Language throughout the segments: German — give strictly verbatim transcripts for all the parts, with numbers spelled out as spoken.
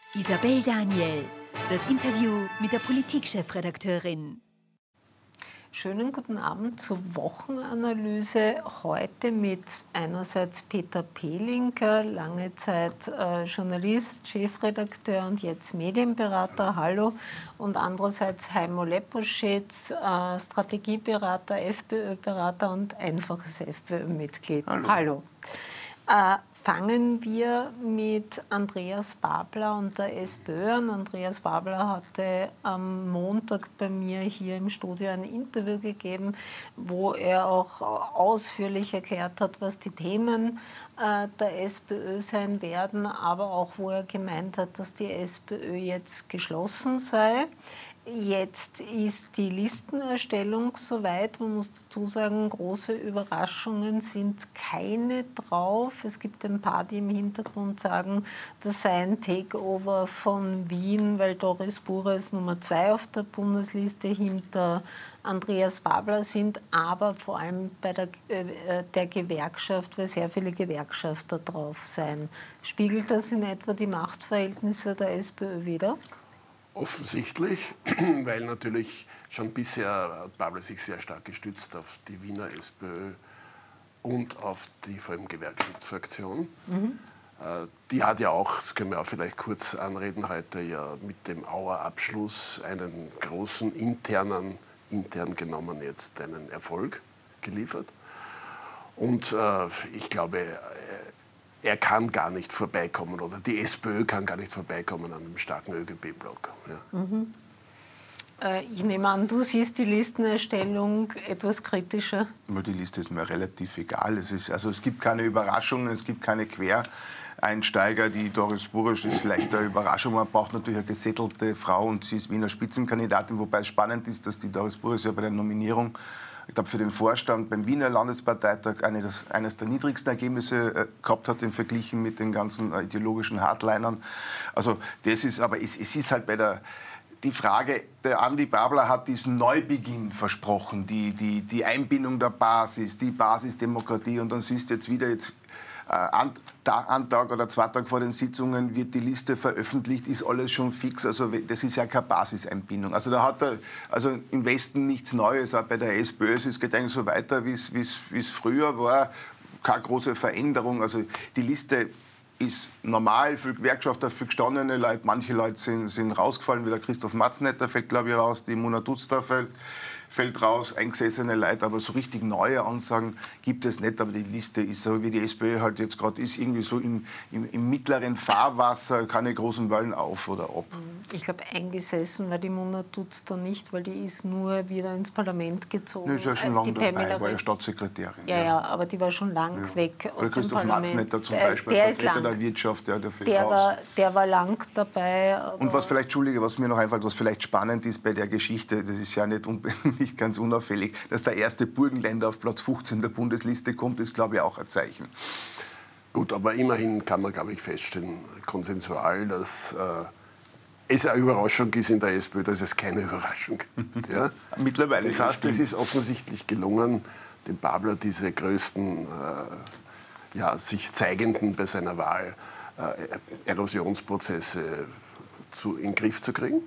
Isabel Daniel, das Interview mit der Politikchefredakteurin. Schönen guten Abend zur Wochenanalyse. Heute mit einerseits Peter Pehlinger, lange Zeit äh, Journalist, Chefredakteur und jetzt Medienberater, hallo. Und andererseits Heimo Leposchitz, äh, Strategieberater, FPÖ-Berater und einfaches FPÖ-Mitglied. Hallo. hallo. Äh, Fangen wir mit Andreas Babler und der SPÖ an. Andreas Babler hatte am Montag bei mir hier im Studio ein Interview gegeben, wo er auch ausführlich erklärt hat, was die Themen äh, der SPÖ sein werden, aber auch wo er gemeint hat, dass die SPÖ jetzt geschlossen sei. Jetzt ist die Listenerstellung soweit. Man muss dazu sagen, große Überraschungen sind keine drauf. Es gibt ein paar, die im Hintergrund sagen, das sei ein Takeover von Wien, weil Doris Bures Nummer zwei auf der Bundesliste hinter Andreas Babler sind, aber vor allem bei der, äh, der Gewerkschaft, weil sehr viele Gewerkschafter drauf seien. Spiegelt das in etwa die Machtverhältnisse der SPÖ wider? Offensichtlich, weil natürlich schon bisher Babler sich sehr stark gestützt auf die Wiener SPÖ und auf die vor allem Gewerkschaftsfraktion. Mhm. Die hat ja auch, das können wir auch vielleicht kurz anreden heute, ja mit dem Auer Abschluss einen großen internen, intern genommen jetzt einen Erfolg geliefert. Und äh, ich glaube, er kann gar nicht vorbeikommen oder die SPÖ kann gar nicht vorbeikommen an einem starken ÖGB-Block. Ja. Mhm. Äh, ich nehme an, du siehst die Listenerstellung etwas kritischer. Die Liste ist mir relativ egal. Es, ist, also es gibt keine Überraschungen, es gibt keine Quereinsteiger. Die Doris Bures ist vielleicht eine Überraschung. Man braucht natürlich eine gesettelte Frau und sie ist Wiener Spitzenkandidatin, wobei es spannend ist, dass die Doris Bures ja bei der Nominierung, ich glaube, für den Vorstand beim Wiener Landesparteitag eine, das, eines der niedrigsten Ergebnisse äh, gehabt hat, im Vergleich mit den ganzen äh, ideologischen Hardlinern. Also das ist, aber es, es ist halt bei der, die Frage, der Andi Babler hat diesen Neubeginn versprochen, die, die, die Einbindung der Basis, die Basisdemokratie und dann siehst du jetzt wieder jetzt, An, an Tag oder zwei Tage vor den Sitzungen wird die Liste veröffentlicht, ist alles schon fix. Also das ist ja keine Basiseinbindung. Also da hat er also im Westen nichts Neues, auch bei der SPÖ. Es geht eigentlich so weiter, wie es früher war. Keine große Veränderung. Also die Liste ist normal, für Gewerkschafter, für gestandene Leute. Manche Leute sind, sind rausgefallen, wie der Christoph Matznetter fällt, glaube ich, raus, die Mona Dutzter fällt. fällt raus, eingesessene Leute, aber so richtig neue Ansagen gibt es nicht. Aber die Liste ist so, wie die SPÖ halt jetzt gerade ist, irgendwie so im, im, im mittleren Fahrwasser, keine großen Wellen auf oder ab. Ich glaube, eingesessen war die Mona Dutzter nicht, weil die ist nur wieder ins Parlament gezogen. Nee, ist ja schon lange dabei, war ja Staatssekretärin. Ja, ja, aber die war schon lang ja. weg aus Oder dem Parlament. Christoph Matznetter zum Beispiel, der Vertreter der Wirtschaft, der, der fällt der raus. War, der war lang dabei. Und was vielleicht, Entschuldige, was mir noch einfällt, was vielleicht spannend ist bei der Geschichte, das ist ja nicht, nicht ganz unauffällig, dass der erste Burgenländer auf Platz fünfzehn der Bundesliste kommt, ist, glaube ich, auch ein Zeichen. Gut, aber immerhin kann man, glaube ich, feststellen, konsensual, dass äh, es eine Überraschung ist in der SPÖ, dass es keine Überraschung gibt. Ja? Mittlerweile. Das heißt, es ist offensichtlich gelungen, dem Babler diese größten, äh, ja, sich zeigenden bei seiner Wahl äh, Erosionsprozesse zu, in den Griff zu kriegen.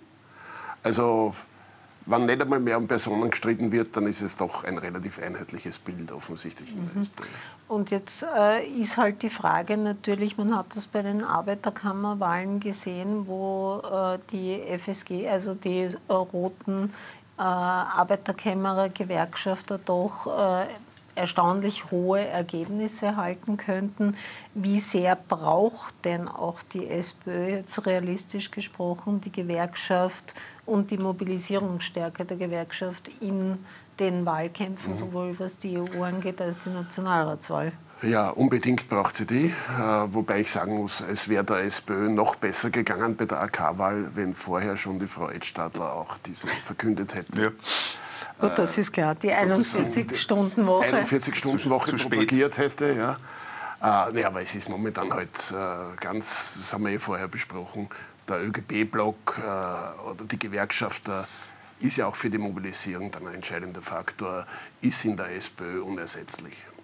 Also, wenn nicht einmal mehr um Personen gestritten wird, dann ist es doch ein relativ einheitliches Bild offensichtlich in der SPÖ. Und jetzt äh, ist halt die Frage natürlich, man hat das bei den Arbeiterkammerwahlen gesehen, wo äh, die F S G, also die äh, roten äh, Arbeiterkämmerer, Gewerkschafter doch äh, erstaunlich hohe Ergebnisse erhalten könnten. Wie sehr braucht denn auch die SPÖ jetzt realistisch gesprochen die Gewerkschaft und die Mobilisierungsstärke der Gewerkschaft in den Wahlkämpfen, mhm. sowohl was die E U angeht als die Nationalratswahl? Ja, unbedingt braucht sie die. Äh, wobei ich sagen muss, es wäre der SPÖ noch besser gegangen bei der A K-Wahl, wenn vorher schon die Frau Edstadler auch diese verkündet hätte. Ja. Gut, das ist klar, die einundvierzig-Stunden-Woche. einundvierzig-Stunden-Woche propagiert hätte, ja. Äh, nee, aber es ist momentan halt äh, ganz, das haben wir ja vorher besprochen, der ÖGB-Block äh, oder die Gewerkschafter ist ja auch für die Mobilisierung dann ein entscheidender Faktor, ist in der SPÖ unersetzlich.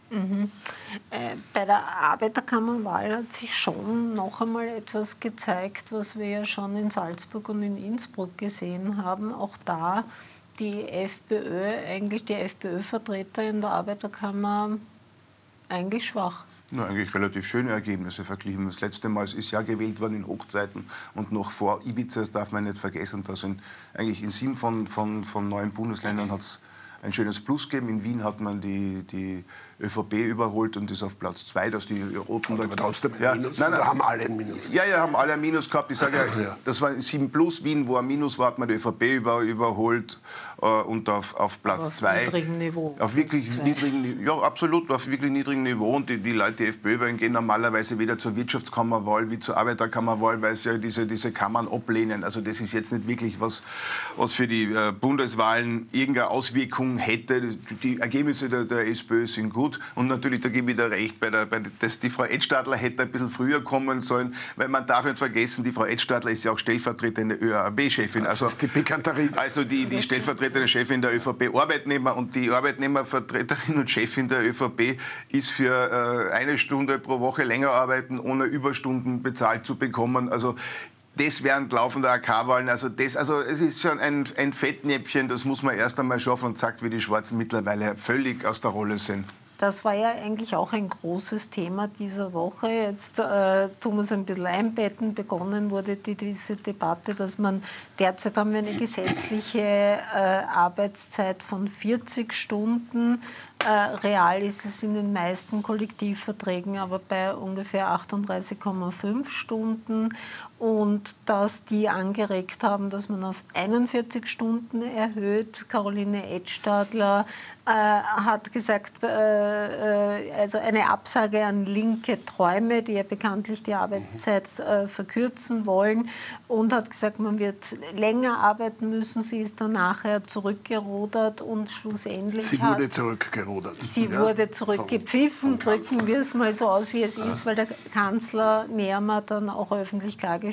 Mhm. Äh, bei der Arbeiterkammerwahl hat sich schon noch einmal etwas gezeigt, was wir ja schon in Salzburg und in Innsbruck gesehen haben. Auch da die FPÖ, eigentlich die FPÖ-Vertreter in der Arbeiterkammer eigentlich schwach. Ja, eigentlich relativ schöne Ergebnisse verglichen. Das letzte Mal ist ja gewählt worden in Hochzeiten und noch vor Ibiza, das darf man nicht vergessen. Da sind eigentlich in sieben von, von, von neun Bundesländern hat es ein schönes Plus gegeben. In Wien hat man die, die ÖVP überholt und ist auf Platz zwei, dass die Roten... Aber trotzdem ein ja, Minus, nein, nein, da haben alle ein Minus. Ja, ja, haben alle ein Minus gehabt. Ich sage ja, ja, das war sieben plus. Wien, wo ein Minus war, hat man die ÖVP über, überholt äh, und auf, auf Platz zwei. Auf niedrigem Niveau. Auf wirklich niedrigem Niveau. Ja, absolut, auf wirklich niedrigem Niveau. Und die, die Leute, die FPÖ wählen, gehen normalerweise weder zur Wirtschaftskammerwahl wie zur Arbeiterkammerwahl, weil sie ja diese, diese Kammern ablehnen. Also das ist jetzt nicht wirklich was, was für die äh, Bundeswahlen irgendeine Auswirkung hätte. Die Ergebnisse der, der SPÖ sind gut. Und natürlich, da gebe ich dir recht, bei der, bei, dass die Frau Edstadler hätte ein bisschen früher kommen sollen, weil man darf nicht vergessen, die Frau Edstadler ist ja auch stellvertretende ÖAB-Chefin. Das also ist die Pikanterie. Also die, die stellvertretende Chefin der ÖVP-Arbeitnehmer und die Arbeitnehmervertreterin und Chefin der ÖVP ist für äh, eine Stunde pro Woche länger arbeiten, ohne Überstunden bezahlt zu bekommen. Also das während laufender A K-Wahlen, also das, also es ist schon ein, ein Fettnäpfchen, das muss man erst einmal schaffen und sagt, wie die Schwarzen mittlerweile völlig aus der Rolle sind. Das war ja eigentlich auch ein großes Thema dieser Woche. Jetzt äh, tun wir es ein bisschen einbetten. Begonnen wurde die, diese Debatte, dass man derzeit haben wir eine gesetzliche äh, Arbeitszeit von vierzig Stunden. Äh, real ist es in den meisten Kollektivverträgen aber bei ungefähr achtunddreißig Komma fünf Stunden. Und dass die angeregt haben, dass man auf einundvierzig Stunden erhöht. Caroline Edstadler äh, hat gesagt, äh, äh, also eine Absage an linke Träume, die ja bekanntlich die Arbeitszeit äh, verkürzen wollen, und hat gesagt, man wird länger arbeiten müssen. Sie ist dann nachher zurückgerudert und schlussendlich Sie wurde hat, zurückgerudert. Sie ja, wurde zurückgepfiffen, drücken wir es mal so aus, wie es ja. ist, weil der Kanzler Nehammer dann auch öffentlich klargestellt,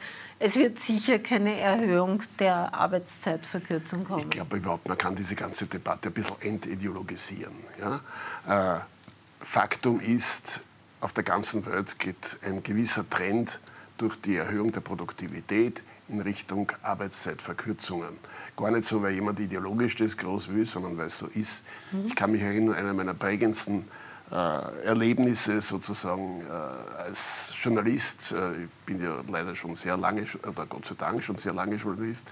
es wird sicher keine Erhöhung der Arbeitszeitverkürzung kommen. Ich glaube überhaupt, man kann diese ganze Debatte ein bisschen entideologisieren. Ja? Äh, Faktum ist, auf der ganzen Welt geht ein gewisser Trend durch die Erhöhung der Produktivität in Richtung Arbeitszeitverkürzungen. Gar nicht so, weil jemand ideologisch das groß will, sondern weil es so ist. Mhm. Ich kann mich erinnern, einer meiner prägendsten Äh, Erlebnisse sozusagen äh, als Journalist, äh, ich bin ja leider schon sehr lange, oder Gott sei Dank schon sehr lange Journalist,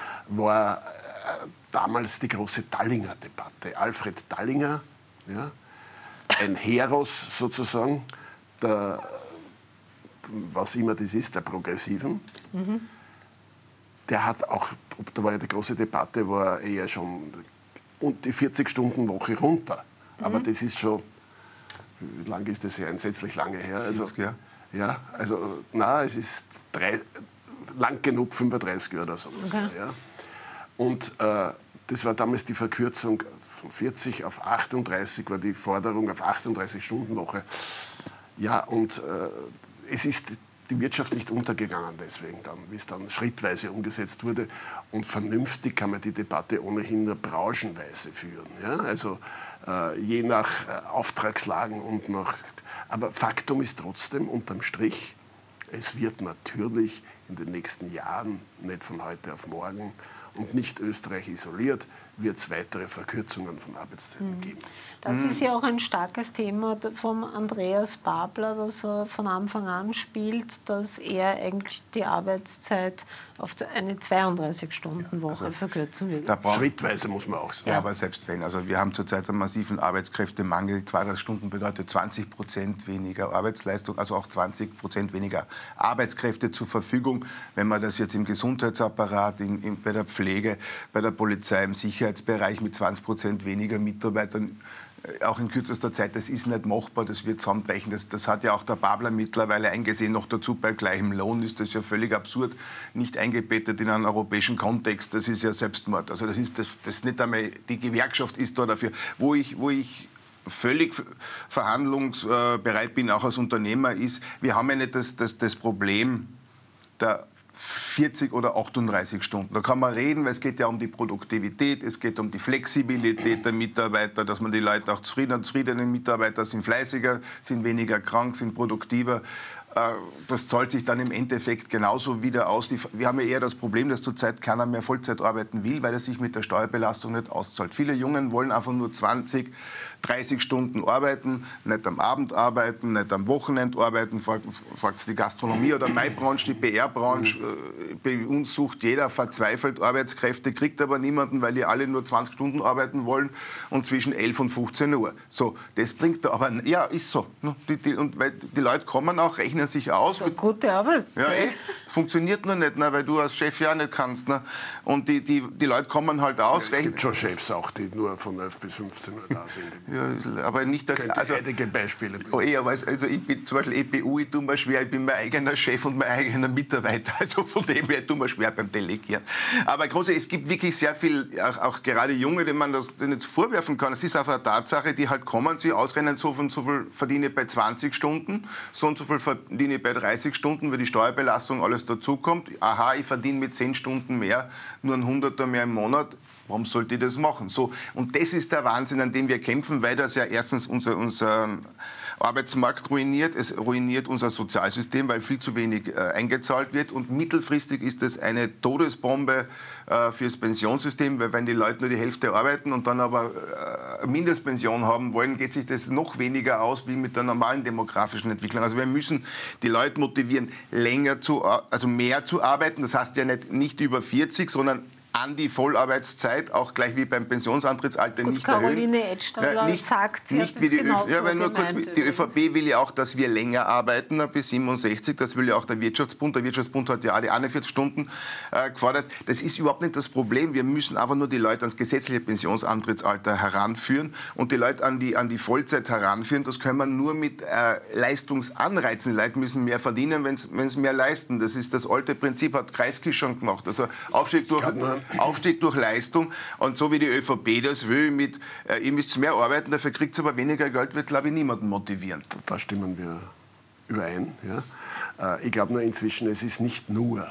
war äh, damals die große Dallinger-Debatte. Alfred Dallinger, ja, ein Heros sozusagen, der, was immer das ist, der Progressiven, mhm. der hat auch, da war ja die große Debatte, war eher schon und die vierzig-Stunden-Woche runter. Mhm. Aber das ist schon, wie lange ist das ja? Entsetzlich lange her. Also, vierzig, ja. Ja, also, na, es ist drei, lang genug, fünfunddreißig Jahre oder sowas. Okay. Ja. Und äh, das war damals die Verkürzung von vierzig auf achtunddreißig, war die Forderung auf achtunddreißig-Stunden-Woche. Ja, und äh, es ist die Wirtschaft nicht untergegangen deswegen dann, wie es dann schrittweise umgesetzt wurde. Und vernünftig kann man die Debatte ohnehin nur branchenweise führen. Ja? Also äh, je nach äh, Auftragslagen und nach... Aber Faktum ist trotzdem, unterm Strich, es wird natürlich in den nächsten Jahren, nicht von heute auf morgen, und nicht Österreich isoliert, wird es weitere Verkürzungen von Arbeitszeiten geben. Das ist ja auch ein starkes Thema von Andreas Babler, das er von Anfang an spielt, dass er eigentlich die Arbeitszeit auf eine zweiunddreißig-Stunden-Woche ja, also verkürzen will. Schrittweise muss man auch sagen. Ja, aber selbst wenn. Also wir haben zurzeit einen massiven Arbeitskräftemangel. zweiunddreißig Stunden bedeutet zwanzig Prozent weniger Arbeitsleistung, also auch zwanzig Prozent weniger Arbeitskräfte zur Verfügung. Wenn man das jetzt im Gesundheitsapparat, in, in, bei der Pflege, bei der Polizei, im Sicherheitsbereich mit zwanzig Prozent weniger Mitarbeitern, auch in kürzester Zeit, das ist nicht machbar, das wird zusammenbrechen. Das, das hat ja auch der Babler mittlerweile eingesehen. Noch dazu bei gleichem Lohn ist das ja völlig absurd, nicht eingebettet in einen europäischen Kontext. Das ist ja Selbstmord. Also das ist das, das nicht einmal, die Gewerkschaft ist da dafür. Wo ich, wo ich völlig verhandlungsbereit bin, auch als Unternehmer, ist, wir haben ja nicht das, das, das Problem der vierzig oder achtunddreißig Stunden. Da kann man reden, weil es geht ja um die Produktivität, es geht um die Flexibilität der Mitarbeiter, dass man die Leute auch zufrieden, zufriedene Mitarbeiter sind fleißiger, sind weniger krank, sind produktiver. Das zahlt sich dann im Endeffekt genauso wieder aus. Wir haben ja eher das Problem, dass zurzeit keiner mehr Vollzeit arbeiten will, weil er sich mit der Steuerbelastung nicht auszahlt. Viele Jungen wollen einfach nur zwanzig, dreißig Stunden arbeiten, nicht am Abend arbeiten, nicht am Wochenende arbeiten. Fragt die Gastronomie oder meine Branche, die P R-Branche. Bei uns sucht jeder verzweifelt Arbeitskräfte, kriegt aber niemanden, weil die alle nur zwanzig Stunden arbeiten wollen und zwischen elf und fünfzehn Uhr. So, das bringt da aber, ja, ist so. Die, die, und weil die Leute kommen auch, rechnen sich aus. So gute Arbeitszeit. Ja, eh. Funktioniert nur nicht, ne, weil du als Chef ja nicht kannst. Ne. Und die, die, die Leute kommen halt aus. Ja, es gibt schon Chefs auch, die nur von elf bis fünfzehn Uhr da sind. Ja, aber nicht das. Also, einige Beispiele. Oh, eh, aber also ich bin zum Beispiel E P U, ich tue mir schwer, ich bin mein eigener Chef und mein eigener Mitarbeiter. Also von dem her tue mir schwer beim Delegieren. Aber grundsätzlich, es gibt wirklich sehr viel, auch, auch gerade Junge, denen man das nicht vorwerfen kann. Es ist einfach eine Tatsache, die halt kommen, sie ausrennen, so und so viel verdiene ich bei zwanzig Stunden, so und so viel verdiene ich bei dreißig Stunden, weil die Steuerbelastung alles dazukommt. Aha, ich verdiene mit zehn Stunden mehr, nur ein Hunderter mehr im Monat. Warum sollte ich das machen? So, und das ist der Wahnsinn, an dem wir kämpfen, weil das ja erstens unser, unser Arbeitsmarkt ruiniert, es ruiniert unser Sozialsystem, weil viel zu wenig äh, eingezahlt wird. Und mittelfristig ist das eine Todesbombe äh, fürs Pensionssystem, weil wenn die Leute nur die Hälfte arbeiten und dann aber äh, eine Mindestpension haben wollen, geht sich das noch weniger aus wie mit der normalen demografischen Entwicklung. Also wir müssen die Leute motivieren, länger zu, also mehr zu arbeiten. Das heißt ja nicht, nicht über vierzig, sondern an die Vollarbeitszeit, auch gleich wie beim Pensionsantrittsalter, Gut, nicht Caroline erhöhen. Edstadler nicht, sagt, sie nicht hat wie das die genauso Ö ja, weil nur kurz, gemeint, die übrigens. ÖVP will ja auch, dass wir länger arbeiten, bis siebenundsechzig. Das will ja auch der Wirtschaftsbund. Der Wirtschaftsbund hat ja auch die einundvierzig Stunden äh, gefordert. Das ist überhaupt nicht das Problem. Wir müssen einfach nur die Leute ans gesetzliche Pensionsantrittsalter heranführen und die Leute an die, an die Vollzeit heranführen. Das können wir nur mit äh, Leistungsanreizen. Die Leute müssen mehr verdienen, wenn sie mehr leisten. Das ist das alte Prinzip, hat Kreisky schon gemacht. Also Aufstieg durch, Aufstieg durch Leistung. Und so wie die ÖVP das will, mit, äh, ihr müsst mehr arbeiten, dafür kriegt ihr aber weniger Geld, wird, glaube ich, niemanden motivieren. Da stimmen wir überein. Ja. Äh, ich glaube nur inzwischen, es ist nicht nur,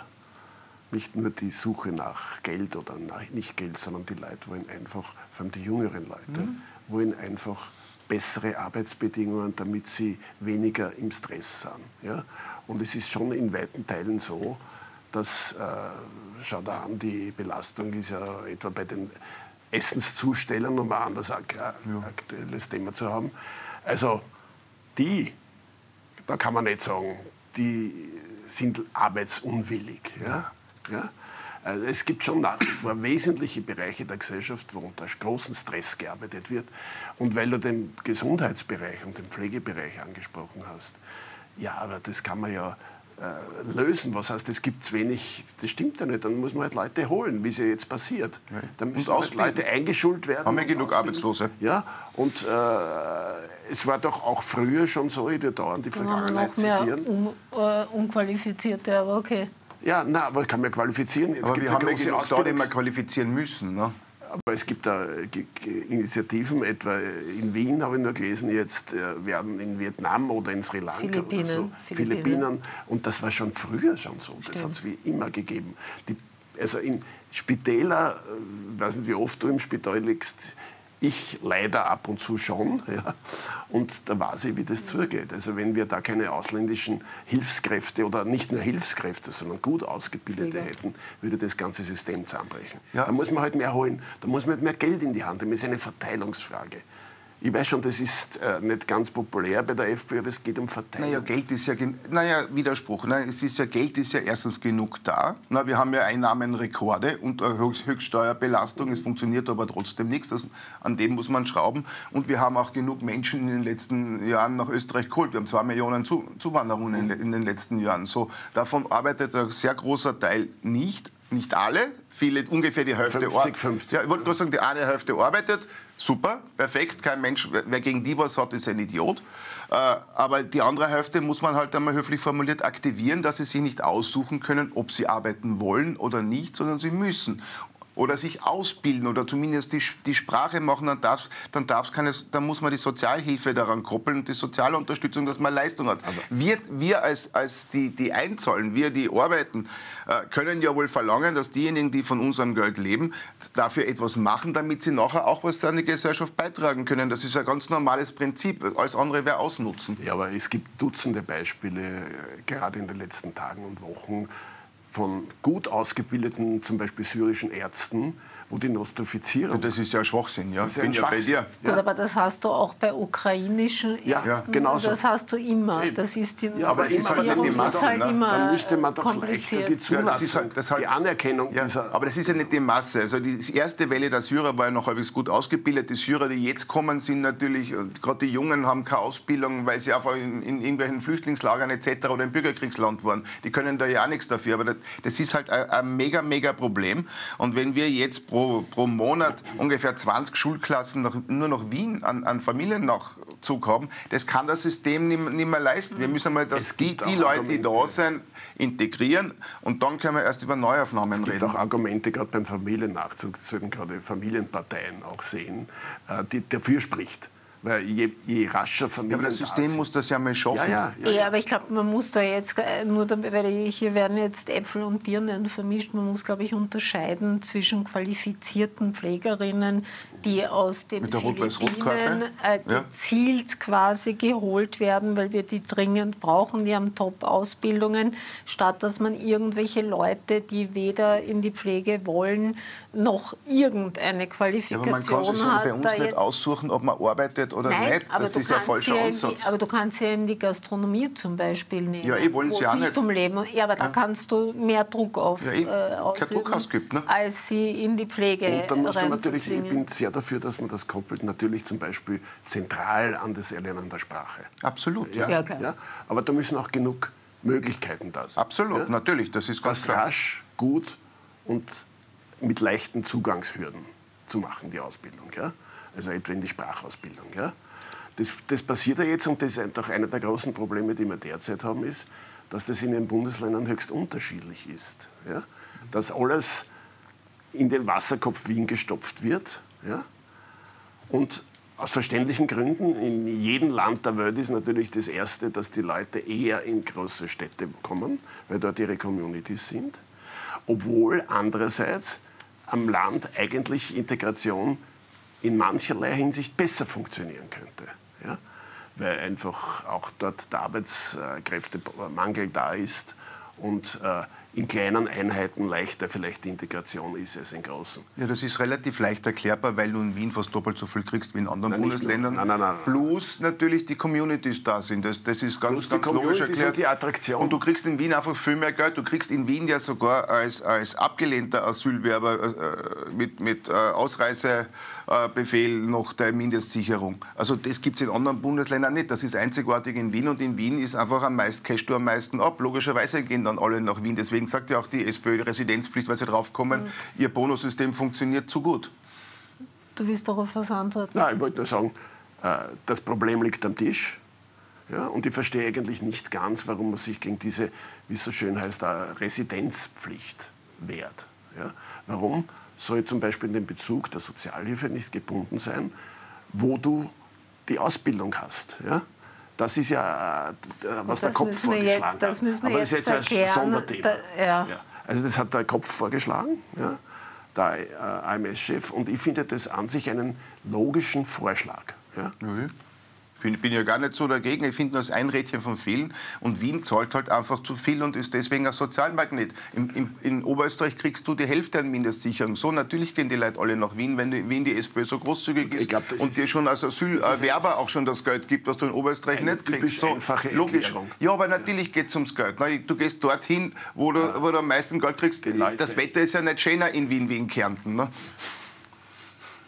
nicht nur die Suche nach Geld oder nach nicht Geld, sondern die Leute wollen einfach, vor allem die jüngeren Leute, mhm. wollen einfach bessere Arbeitsbedingungen, damit sie weniger im Stress sind. Ja. Und es ist schon in weiten Teilen so, dass, äh, schau da an, die Belastung ist ja etwa bei den Essenszustellern, um ein anderes ak ja. aktuelles Thema zu haben. Also die, da kann man nicht sagen, die sind arbeitsunwillig. Ja? Ja? Also es gibt schon nach wie vor wesentliche Bereiche der Gesellschaft, wo unter großem Stress gearbeitet wird. Und weil du den Gesundheitsbereich und den Pflegebereich angesprochen hast, ja, aber das kann man ja lösen. Was heißt, es gibt zu wenig, das stimmt ja nicht, dann muss man halt Leute holen, wie es ja jetzt passiert. Ja. Dann müssen halt Leute eingeschult werden. Haben wir genug Arbeitslose? Ja, und äh, es war doch auch früher schon so, ich würde da an die Vergangenheit zitieren. Um, uh, Unqualifizierte, aber okay. Ja, na, aber ich kann mir qualifizieren. Jetzt aber wir haben ja genug da, die wir qualifizieren müssen. Ne? Aber es gibt da Initiativen, etwa in Wien, habe ich nur gelesen, jetzt werden in Vietnam oder in Sri Lanka Philippinen, oder so, Philippinen. Philippinen. Und das war schon früher schon so. Das hat es wie immer gegeben. Die, also in Spitäler, ich weiß nicht, wie oft du im Spital liegst, ich leider ab und zu schon. Ja. Und da weiß ich, wie das zugeht. Also wenn wir da keine ausländischen Hilfskräfte oder nicht nur Hilfskräfte, sondern gut ausgebildete ja. hätten, würde das ganze System zusammenbrechen. Ja. Da muss man halt mehr holen, da muss man halt mehr Geld in die Hand nehmen. Das ist eine Verteilungsfrage. Ich weiß schon, das ist äh, nicht ganz populär bei der FPÖ, aber es geht um Verteilung. Naja, Geld ist ja, naja, Widerspruch. Ne? Es ist ja, Geld ist ja erstens genug da. Na, wir haben ja Einnahmenrekorde und eine Höchststeuerbelastung. Es funktioniert aber trotzdem nichts. Das, an dem muss man schrauben. Und wir haben auch genug Menschen in den letzten Jahren nach Österreich geholt. Wir haben zwei Millionen Zu Zuwanderungen in, in den letzten Jahren. So, davon arbeitet ein sehr großer Teil nicht. Nicht alle, viele, ungefähr die Hälfte. fünfzig, fünfzig. Ja, ich wollte nur sagen, die eine Hälfte arbeitet, super, perfekt, kein Mensch, wer gegen die was hat, ist ein Idiot. Äh, aber die andere Hälfte muss man halt einmal höflich formuliert aktivieren, dass sie sich nicht aussuchen können, ob sie arbeiten wollen oder nicht, sondern sie müssen. oder sich ausbilden oder zumindest die, die Sprache machen, dann, darf's, dann, darf's keine, dann muss man die Sozialhilfe daran koppeln und die soziale Unterstützung, dass man Leistung hat. Aber wir, wir als, als die, die einzahlen, wir, die arbeiten, äh, können ja wohl verlangen, dass diejenigen, die von unserem Geld leben, dafür etwas machen, damit sie nachher auch was an die Gesellschaft beitragen können. Das ist ein ganz normales Prinzip. Alles andere wäre Ausnutzen. Ja, aber es gibt Dutzende Beispiele, gerade in den letzten Tagen und Wochen, von gut ausgebildeten, zum Beispiel syrischen Ärzten, wo die Nostrifizierung... Das ist ja Schwachsinn, ja. Das ist ja Bin ein ja bei dir. Gut, ja. Aber das hast du auch bei ukrainischen ja, Ärzten. Genau so. Das hast du immer. Das ist die ja, aber Nostrifizierung aber dann, ist halt, halt ne? immer Dann müsste man doch leichter die Zulassung, ja, das ist halt, das halt, die Anerkennung ja, dieser... Aber das ist ja nicht die Masse. Also die erste Welle der Syrer war ja noch halbwegs gut ausgebildet. Die Syrer, die jetzt kommen, sind natürlich, gerade die Jungen haben keine Ausbildung, weil sie einfach in, in irgendwelchen Flüchtlingslagern et cetera oder im Bürgerkriegsland waren. Die können da ja auch nichts dafür. Aber das, das ist halt ein, ein mega, mega Problem. Und wenn wir jetzt pro, pro Monat ungefähr zwanzig Schulklassen nach, nur noch Wien an, an Familiennachzug haben, das kann das System nicht, nicht mehr leisten. Wir müssen mal dass die, die Leute, die da sind, integrieren und dann können wir erst über Neuaufnahmen reden. Es gibt reden. auch Argumente, gerade beim Familiennachzug, das sollten gerade Familienparteien auch sehen, die dafür spricht. Weil je, je rascher Familien ja, aber das System da muss das ja mal schaffen. Ja, ja, ja, ja. aber ich glaube, man muss da jetzt, nur damit, weil hier werden jetzt Äpfel und Birnen vermischt, man muss, glaube ich, unterscheiden zwischen qualifizierten Pflegerinnen, die aus den Philippinen äh, gezielt ja. quasi geholt werden, weil wir die dringend brauchen, die haben Top-Ausbildungen, statt dass man irgendwelche Leute, die weder in die Pflege wollen, noch irgendeine Qualifikation ja, aber man kann sich hat. bei uns nicht jetzt aussuchen, ob man arbeitet oder Nein, nicht. Das ist ja falscher Ansatz. Die, aber du kannst ja in die Gastronomie zum Beispiel nehmen. Ja, ich wollen sie auch nicht. Um Leben. Ja, aber da ja. kannst du mehr Druck auf, ja, ich, äh, ausüben, Druck ausgibt, ne? als sie in die Pflege und dann musst du natürlich, ich bin sehr dafür, dass man das koppelt, natürlich zum Beispiel zentral an das Erlernen der Sprache. Absolut, ja. ja, klar. ja. Aber da müssen auch genug Möglichkeiten da sein. Absolut, ja? natürlich, das ist ganz das klar. rasch, gut und mit leichten Zugangshürden zu machen, die Ausbildung. Ja? Also etwa in die Sprachausbildung. Ja? Das, das passiert ja jetzt und das ist doch einer der großen Probleme, die wir derzeit haben, ist, dass das in den Bundesländern höchst unterschiedlich ist. Ja? Dass alles in den Wasserkopf Wien gestopft wird. Ja? Und aus verständlichen Gründen, in jedem Land der Welt ist natürlich das Erste, dass die Leute eher in große Städte kommen, weil dort ihre Communities sind. Obwohl andererseits am Land eigentlich Integration in mancherlei Hinsicht besser funktionieren könnte. Ja? Weil einfach auch dort der Arbeitskräftemangel da ist und äh, in kleinen Einheiten leichter vielleicht die Integration ist als in großen. Ja, das ist relativ leicht erklärbar, weil du in Wien fast doppelt so viel kriegst wie in anderen nein, Bundesländern. Nein, nein, nein, nein. Plus natürlich die Communities da sind. Das, das ist ganz, ganz logisch erklärt. Die Attraktion. Und du kriegst in Wien einfach viel mehr Geld. Du kriegst in Wien ja sogar als, als abgelehnter Asylwerber äh, mit, mit äh, Ausreisebefehl noch der Mindestsicherung. Also das gibt es in anderen Bundesländern nicht. Das ist einzigartig in Wien und in Wien ist einfach am meisten, cashst du am meisten ab. Logischerweise gehen dann alle nach Wien. Deswegen sagt ja auch die SPÖ Residenzpflicht, weil sie drauf kommen, mhm. ihr Bonussystem funktioniert zu gut. Du willst darauf was antworten? Nein, ich wollte nur sagen, das Problem liegt am Tisch. Ja, und ich verstehe eigentlich nicht ganz, warum man sich gegen diese, wie es so schön heißt, Residenzpflicht wehrt. Ja, warum soll zum Beispiel in dem Bezug der Sozialhilfe nicht gebunden sein, wo du die Ausbildung hast? Ja? Das ist ja, was der Kopf vorgeschlagen jetzt, das müssen wir hat. Aber jetzt das ist jetzt erklären. ein Sonderthema. Da, ja. Ja. Also das hat der Kopf vorgeschlagen, ja, der äh, A M S-Chef. Und ich finde das an sich einen logischen Vorschlag. Ja. Mhm. Ich bin ja gar nicht so dagegen. Ich finde, das ist ein Rädchen von vielen. Und Wien zahlt halt einfach zu viel und ist deswegen ein Sozialmagnet. In, in, in Oberösterreich kriegst du die Hälfte an Mindestsicherung. So, natürlich gehen die Leute alle nach Wien, wenn die, Wien die SPÖ so großzügig ist glaub, und dir schon als Asylwerber auch schon das Geld gibt, was du in Oberösterreich nicht kriegst. So, logisch. Ja, aber natürlich geht es ums Geld. Du gehst dorthin, wo du, ja. wo du am meisten Geld kriegst. Das Wetter ist ja nicht schöner in Wien wie in Kärnten. Ne?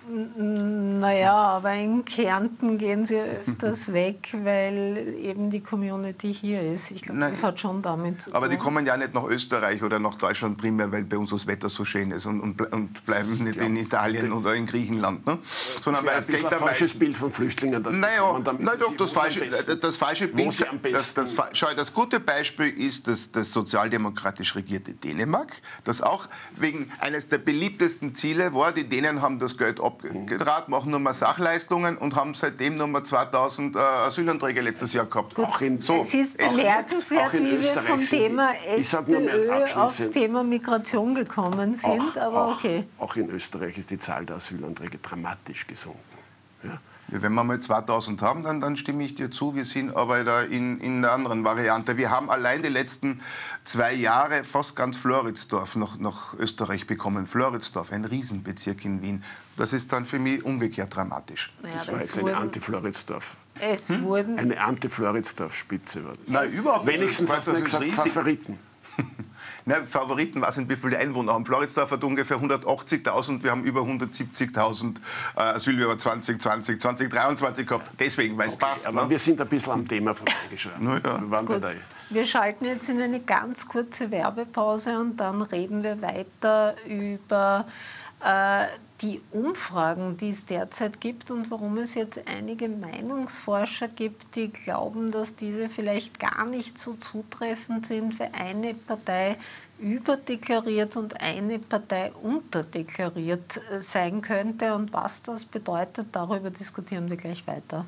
Naja, aber in Kärnten gehen sie öfters weg, weil eben die Community hier ist. Ich glaube, das hat schon damit zu tun. Aber die kommen ja nicht nach Österreich oder nach Deutschland primär, weil bei uns das Wetter so schön ist und, und, und bleiben nicht in Italien oder in Griechenland. Ne? Sondern weil es geht ein falsches Bild von Flüchtlingen. Das naja, nein, doch, das falsche, das falsche Bild. Das, das, schau, das gute Beispiel ist das, das sozialdemokratisch regierte Dänemark, das auch wegen eines der beliebtesten Ziele war, die Dänen haben das Geld abgetragen, machen nur mal Sachleistungen und haben seitdem nur mal zweitausend äh, Asylanträge letztes Jahr gehabt. Gut, auch in, so, es ist bemerkenswert, wie wir vom Thema SPÖ aufs Thema Migration gekommen sind, auch, aber auch, okay. Auch in Österreich ist die Zahl der Asylanträge dramatisch gesunken. Ja. Ja, wenn wir mal zweitausend haben, dann, dann stimme ich dir zu. Wir sind aber da in, in einer anderen Variante. Wir haben allein die letzten zwei Jahre fast ganz Floridsdorf nach, nach Österreich bekommen. Floridsdorf, ein Riesenbezirk in Wien. Das ist dann für mich umgekehrt dramatisch. Naja, das war jetzt eine Anti-Floridsdorf. Es hm? wurden eine Anti-Floridsdorf-Spitze war das. Nein, überhaupt nicht. Wenigstens hat man gesagt, Favoriten. Nein, Favoriten, was sind, wie viele Einwohner haben? Floridsdorf hat ungefähr hundertachtzigtausend, wir haben über hundertsiebzigtausend äh, Asylbewerber zwanzig zwanzig, zwanzig dreiundzwanzig gehabt. Deswegen, weil es okay, passt. Aber ne? wir sind ein bisschen am Thema vorbeigeschrammt. Ja. Wir waren Gut. bei der Wir schalten jetzt in eine ganz kurze Werbepause und dann reden wir weiter über äh, die Umfragen, die es derzeit gibt und warum es jetzt einige Meinungsforscher gibt, die glauben, dass diese vielleicht gar nicht so zutreffend sind, weil eine Partei überdeklariert und eine Partei unterdeklariert sein könnte. Und was das bedeutet, darüber diskutieren wir gleich weiter.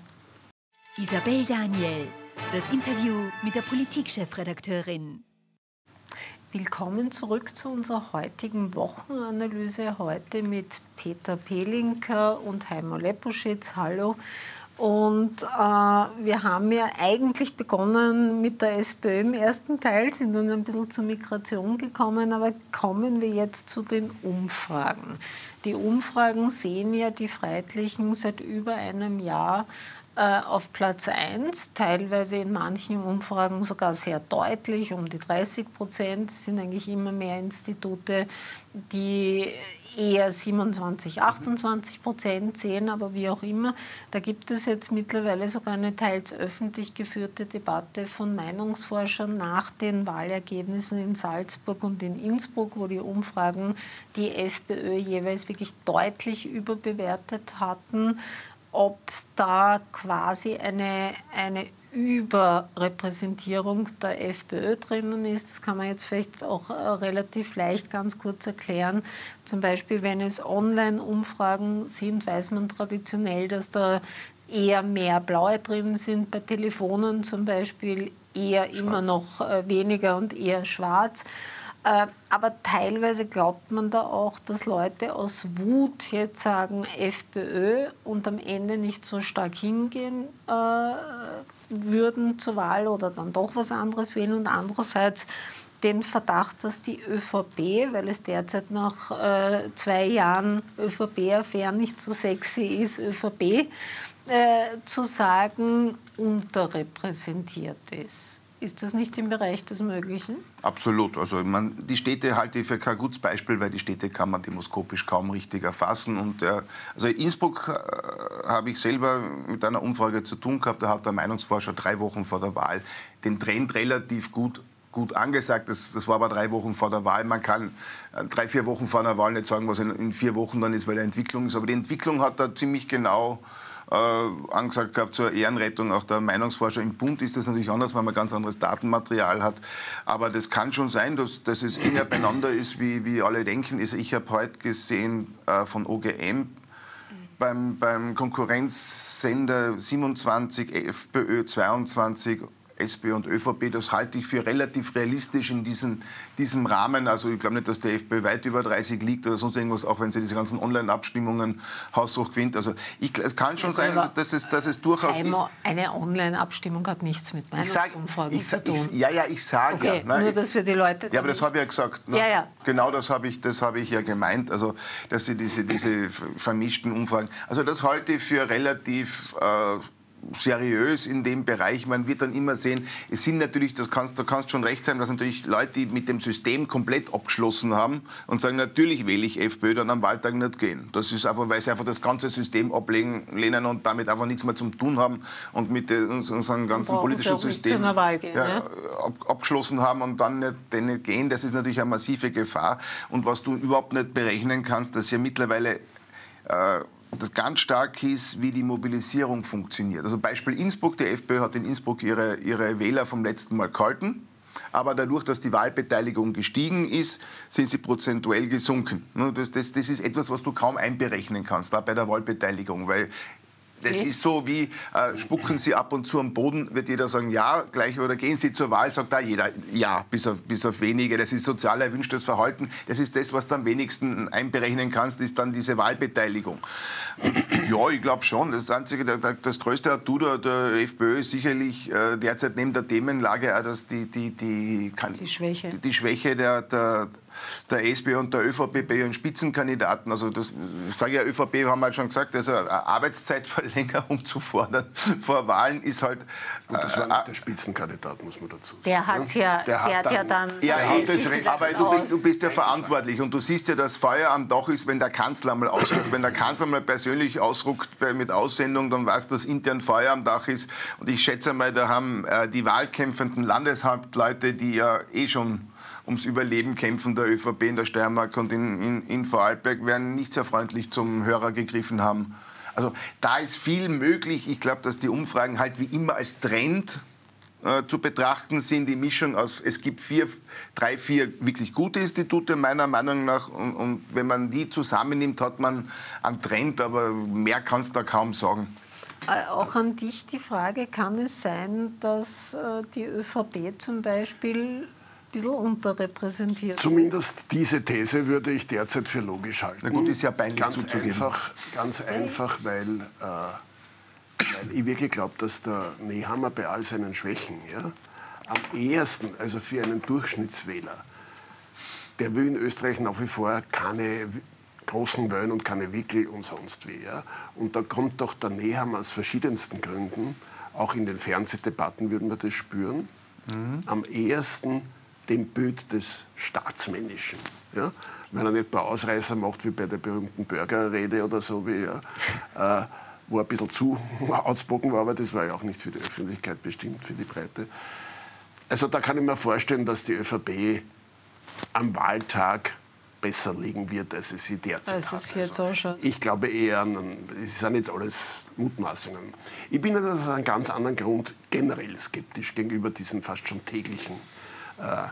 Isabel Daniel, das Interview mit der Politik-Chefredakteurin. Willkommen zurück zu unserer heutigen Wochenanalyse. Heute mit Peter Pelinka und Heimo Lepuschitz. Hallo. Und äh, wir haben ja eigentlich begonnen mit der SPÖ im ersten Teil, sind dann ein bisschen zur Migration gekommen, aber kommen wir jetzt zu den Umfragen. Die Umfragen sehen ja die Freiheitlichen seit über einem Jahr auf Platz eins, teilweise in manchen Umfragen sogar sehr deutlich, um die dreißig Prozent. Es sind eigentlich immer mehr Institute, die eher siebenundzwanzig, achtundzwanzig Prozent sehen, aber wie auch immer. Da gibt es jetzt mittlerweile sogar eine teils öffentlich geführte Debatte von Meinungsforschern nach den Wahlergebnissen in Salzburg und in Innsbruck, wo die Umfragen die FPÖ jeweils wirklich deutlich überbewertet hatten, ob da quasi eine, eine Überrepräsentierung der FPÖ drinnen ist. Das kann man jetzt vielleicht auch relativ leicht ganz kurz erklären. Zum Beispiel, wenn es Online-Umfragen sind, weiß man traditionell, dass da eher mehr Blaue drin sind. Bei Telefonen zum Beispiel eher schwarz. Immer noch weniger und eher schwarz. Aber teilweise glaubt man da auch, dass Leute aus Wut jetzt sagen FPÖ und am Ende nicht so stark hingehen äh, würden zur Wahl oder dann doch was anderes wählen. Und andererseits den Verdacht, dass die ÖVP, weil es derzeit nach äh, zwei Jahren ÖVP-Affären nicht so sexy ist, ÖVP äh, zu sagen, unterrepräsentiert ist. Ist das nicht im Bereich des Möglichen? Absolut. Also man, die Städte halte ich für kein gutes Beispiel, weil die Städte kann man demoskopisch kaum richtig erfassen. Und, äh, also Innsbruck äh, habe ich selber mit einer Umfrage zu tun gehabt. Da hat der Meinungsforscher drei Wochen vor der Wahl den Trend relativ gut gut angesagt. Das, das war aber drei Wochen vor der Wahl. Man kann äh, drei, vier Wochen vor der Wahl nicht sagen, was in, in vier Wochen dann ist, weil die Entwicklung ist. Aber die Entwicklung hat da ziemlich genau Äh, angesagt gehabt zur Ehrenrettung. Auch der Meinungsforscher im Bund ist das natürlich anders, weil man ganz anderes Datenmaterial hat. Aber das kann schon sein, dass, dass es enger beieinander ist, wie, wie alle denken. Also ich habe heute gesehen äh, von O G M beim, beim Konkurrenzsender siebenundzwanzig, FPÖ zweiundzwanzig, SPÖ und ÖVP, das halte ich für relativ realistisch in diesem, diesem Rahmen. Also ich glaube nicht, dass der FPÖ weit über dreißig liegt oder sonst irgendwas, auch wenn sie diese ganzen Online-Abstimmungen haushoch gewinnt. Also ich, es kann schon sein, dass es, dass es durchaus Heimo, ist. Eine Online-Abstimmung hat nichts mit Meinungsumfragen zu tun. Ich, ja, ja, ich sage okay, ja. Nein, nur, dass wir die Leute... Ja, aber das habe ich ja gesagt. Ne? Ja, ja. Genau das habe ich, das habe ich ja gemeint. Also, dass sie diese, diese vermischten Umfragen... Also das halte ich für relativ... Äh, seriös in dem Bereich. Man wird dann immer sehen, es sind natürlich, das kannst, da kannst schon recht sein, dass natürlich Leute, die mit dem System komplett abgeschlossen haben und sagen, natürlich wähle ich FPÖ, dann am Wahltag nicht gehen. Das ist einfach, weil sie einfach das ganze System ablehnen und damit einfach nichts mehr zu tun haben und mit unserem ganzen politischen System gehen, ja, ne? ab, abgeschlossen haben und dann nicht, nicht gehen. Das ist natürlich eine massive Gefahr. Und was du überhaupt nicht berechnen kannst, dass ja mittlerweile äh, das ganz stark ist, wie die Mobilisierung funktioniert. Also Beispiel Innsbruck, die FPÖ hat in Innsbruck ihre, ihre Wähler vom letzten Mal gehalten, aber dadurch, dass die Wahlbeteiligung gestiegen ist, sind sie prozentuell gesunken. Das, das, das ist etwas, was du kaum einberechnen kannst, da bei der Wahlbeteiligung, weil das ist so wie, äh, spucken Sie ab und zu am Boden, wird jeder sagen, ja, gleich, oder gehen Sie zur Wahl, sagt da jeder, ja, bis auf, bis auf wenige. Das ist sozial erwünschtes Verhalten. Das ist das, was du am wenigsten einberechnen kannst, ist dann diese Wahlbeteiligung. Ja, ich glaube schon. Das einzige, das größte Atu der, der FPÖ ist sicherlich äh, derzeit neben der Themenlage auch, dass die, die, die, kann, die Schwäche, die, die Schwäche der, der der SPÖ und der ÖVP bei ihren Spitzenkandidaten. Also das sage ich ja, ÖVP haben wir halt schon gesagt, also eine Arbeitszeitverlängerung zu fordern vor Wahlen ist halt... Und das war äh, nicht der Spitzenkandidat, muss man dazu sagen. Der hat ja, der, der hat ja dann... Ja, der hat das Recht. aber du bist, du bist ja verantwortlich und du siehst ja, dass Feuer am Dach ist, wenn der Kanzler mal ausruckt. Wenn der Kanzler mal persönlich ausruckt bei, mit Aussendung, dann weißt du, dass intern Feuer am Dach ist. Und ich schätze mal, da haben äh, die wahlkämpfenden Landeshauptleute, die ja eh schon ums Überleben kämpfen, der ÖVP in der Steiermark und in, in, in Vorarlberg, werden nicht sehr freundlich zum Hörer gegriffen haben. Also da ist viel möglich. Ich glaube, dass die Umfragen halt wie immer als Trend äh, zu betrachten sind. Die Mischung aus, es gibt vier, drei, vier wirklich gute Institute meiner Meinung nach und, und wenn man die zusammennimmt, hat man einen Trend, aber mehr kannst du da kaum sagen. Auch an dich die Frage, kann es sein, dass äh, die ÖVP zum Beispiel ein bisschen unterrepräsentiert. Zumindest diese These würde ich derzeit für logisch halten. Na gut, ist ja peinlich ganz zuzugeben. Einfach, ganz einfach, weil, äh, weil ich wirklich glaube, dass der Nehammer bei all seinen Schwächen ja, am ehesten, also für einen Durchschnittswähler, der will in Österreich nach wie vor keine großen Wellen und keine Wickel und sonst wie. Ja. Und da kommt doch der Nehammer aus verschiedensten Gründen, auch in den Fernsehdebatten würden wir das spüren, mhm. am ehesten dem Bild des Staatsmännischen. Ja? Wenn er nicht ein paar Ausreißer macht, wie bei der berühmten Bürgerrede oder so, wie, ja, äh, wo er ein bisschen zu outspoken war, aber das war ja auch nicht für die Öffentlichkeit bestimmt, für die Breite. Also da kann ich mir vorstellen, dass die ÖVP am Wahltag besser liegen wird, als es sie derzeit als hat. es jetzt also, auch schon. Ich glaube eher, es sind jetzt alles Mutmaßungen. Ich bin aus einem ganz anderen Grund generell skeptisch gegenüber diesen fast schon täglichen Äh,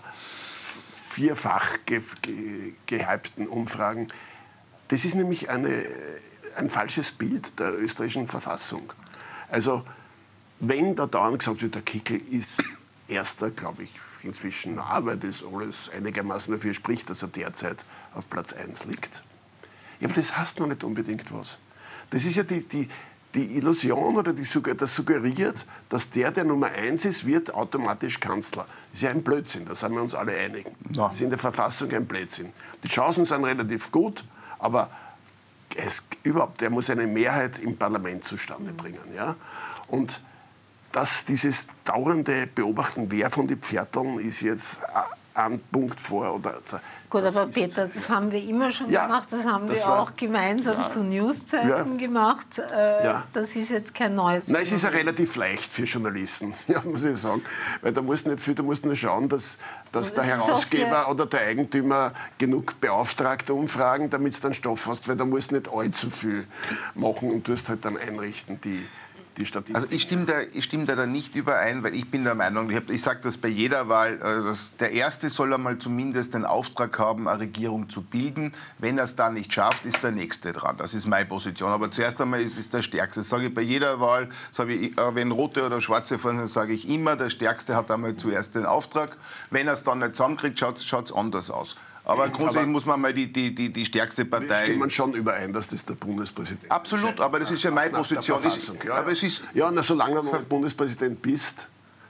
vierfach ge ge gehypten Umfragen. Das ist nämlich eine, ein falsches Bild der österreichischen Verfassung. Also wenn da dauernd gesagt wird, der Kickl ist Erster, glaube ich inzwischen nah, weil das alles einigermaßen dafür spricht, dass er derzeit auf Platz eins liegt. Ja, aber das heißt noch nicht unbedingt was. Das ist ja die, die Die Illusion oder die, das suggeriert, dass der, der Nummer eins ist, wird automatisch Kanzler. Das ist ja ein Blödsinn, da sind wir uns alle einig. Ja. Das ist in der Verfassung ein Blödsinn. Die Chancen sind relativ gut, aber es, überhaupt, der muss eine Mehrheit im Parlament zustande bringen. Ja? Und dass dieses dauernde Beobachten, wer von den Pferdern ist jetzt ein Punkt vor oder... Gut, das aber ist, Peter, das haben wir immer schon ja, gemacht, das haben das wir war, auch gemeinsam ja, zu Newszeiten ja, gemacht. Äh, ja. Das ist jetzt kein neues. Nein, es ist ja relativ leicht für Journalisten, ja, muss ich sagen. Weil da musst du nicht viel, da musst nur schauen, dass, dass der Herausgeber oder der Eigentümer genug Beauftragte umfragen, damit du dann Stoff hast, weil da musst du nicht allzu viel machen und tust halt dann einrichten, die... Also ich stimme, da, ich stimme da nicht überein, weil ich bin der Meinung, ich, ich sage das bei jeder Wahl, dass der Erste soll einmal zumindest den Auftrag haben, eine Regierung zu bilden. Wenn er es dann nicht schafft, ist der Nächste dran. Das ist meine Position. Aber zuerst einmal ist es der Stärkste. Das sage ich bei jeder Wahl, sage ich, wenn rote oder schwarze fahren sind, sage ich immer, der Stärkste hat einmal zuerst den Auftrag. Wenn er es dann nicht zusammenkriegt, schaut es anders aus. Aber grundsätzlich aber muss man mal die, die, die, die stärkste Partei... Wir stimmen schon überein, dass das der Bundespräsident ist. Absolut, aber das ist ja meine Position. Ist, ja. Aber es ist ja, na, solange du Bundespräsident bist,